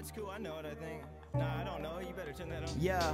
it's cool. I know it, I think. Nah, I don't know. You better turn that on. Yeah.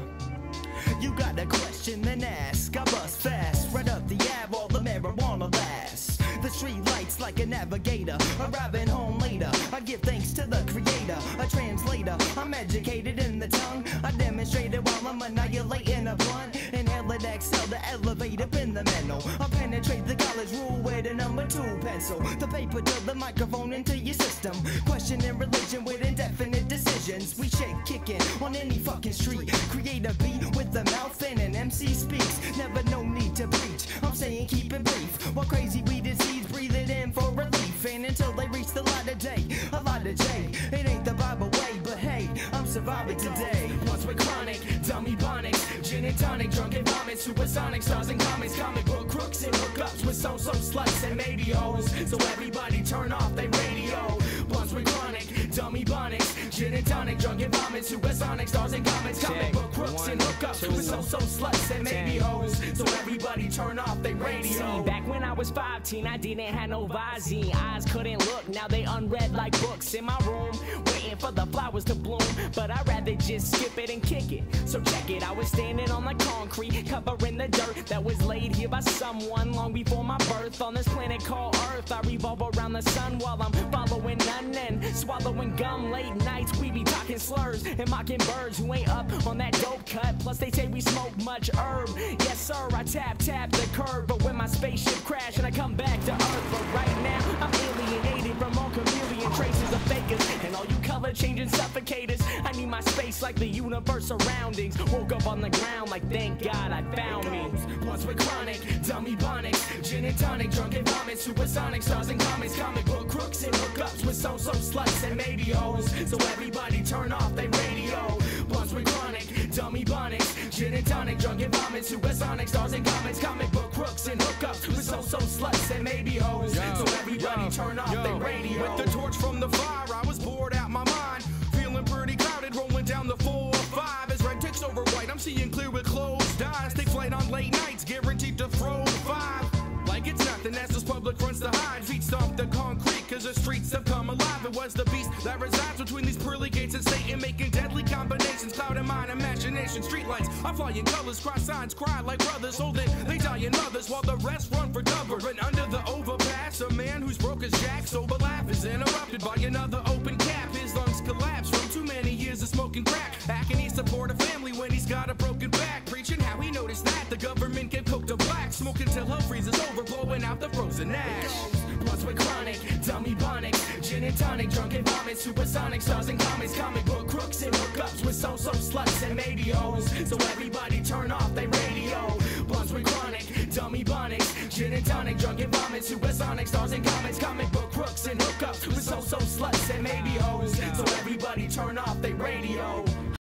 You got a question, then ask. I bust fast. Right up the Ave, all the marijuana lasts. The street lights like a navigator. Arriving home later. I give thanks to the creator. A translator. I'm educated in the tongue. I demonstrate it while I'm annihilating a blunt. Inhale and exhale to elevate up in the mental. I penetrate the college rule with a number 2 pencil. The paper to the microphone into your system. Questioning religion with indefinite decisions. We shake kicking on any fucking street. Create a beat with the mouth and an MC speaks. Never no need to preach. I'm saying keep it brief. While crazy we disease, breathe it in for relief. And until they reach the light of day, a lot of J. It ain't the Bible way, but hey, I'm surviving today. Once with chronic, dummy bonics, gin and tonic, drunken vomit, supersonic, stars and comics, comic book crooks and hookups with so sluts and maybe hoes. So everybody turn off their radio. Blunts with chronic, dummy bonics, gin and tonic, drunken vomit, supersonic, stars and comics, comic book crooks and hookups with so sluts and maybe hoes. So everybody turn off their radio. See, back when I was 15, I didn't have no Visine. Eyes couldn't look, now they unread like books in my room, waiting for the flowers to bloom. But I'd rather just skip it and kick it. So check it, I was standing on the concrete, covering the dirt that was laid here by someone long before my birth. On this planet called Earth, I revolve around the sun while I'm following none and swallowing gum. Late nights we be talking slurs and mocking birds who ain't up on that dope cut. Plus they say we smoke much herb. Yes sir, I tap the curb, but when my spaceship crash and I come back to Earth. But right now I'm alienated from all chameleon traces of fakers and all you color changing suffocators. I need my space like the universe surroundings. Woke up on the ground like thank God I found me. Once with chronic, dummy bonics, gin and tonic, drunken vomit, supersonic, stars and comics, comic book crooks and hookups with so sluts and maybe hoes. So everybody turn off their radio. Blunts with chronic, dummy bonics, gin and tonic, drunken vomit, supersonic, stars and comics, comic book crooks and hookups with so sluts and maybe hoes. So everybody turn off their radio. With the torch from the fire, I was bored out my mind. Feeling pretty crowded, rolling down the 405. As red takes over white, I'm seeing clear with closed eyes. Take flight on late nights, guaranteed to throw 5. Like it's nothing as this public runs to hide. Feet stomp the concrete, cause the streets have come alive. It was the beast that resides between these pearly gates and Satan, making deadly combinations, clouding mind, imagination. Streetlights are flying colors, cross signs cry like brothers holding they dying mothers, while the rest run for cover. And under the overpass, a man who's broke his jack, sober laugh is interrupted by another open cap. His lungs collapse from too many years of smoking crack. How can he support a family when he's got a broken back? Preaching how he noticed that the government gave coke to black. Smoking till hell freezes over, blowing out the frozen ash. Blunts with chronic, dummy bonics, gin and tonic, drunken vomit, supersonic, stars and comics, comic book crooks and hookups with so sluts and maybe hoes. So everybody turn off their radio. Blunts with chronic, dummy bonics, gin and tonic, drunken vomit, supersonic, stars and comics, comic book crooks and hookups with so sluts and maybe hoes. So everybody turn off their radio.